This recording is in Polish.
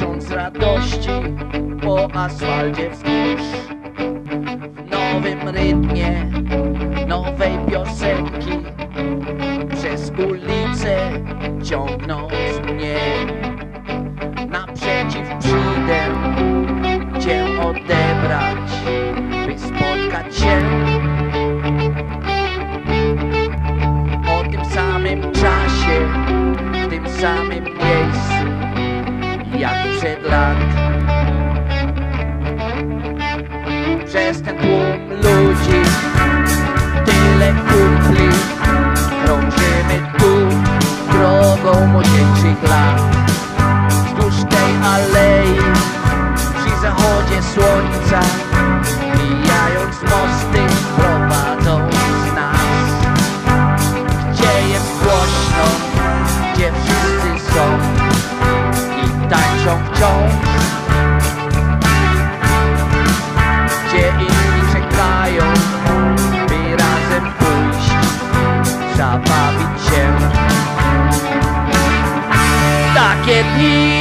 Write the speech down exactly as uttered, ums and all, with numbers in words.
Biegając z radości po asfalcie wzdłuż, w nowym rytmie nowej piosenki, przez ulicę ciągnąc mnie. Naprzeciw przyjdę cię odebrać, by spotkać się o tym samym czasie, w tym samym miejscu jak przed lat. Przez ten tłum ludzi, tyle kumpli, krążymy tu drogą młodzieńczych lat. Wzdłuż tej alei, przy zachodzie słońca, mijając mosty, prowadząc nas. Gdzie jest głośno, gdzie wszyscy są i tańczą wciąż, gdzie inni czekają, by razem pójść, zabawić się. Takie dni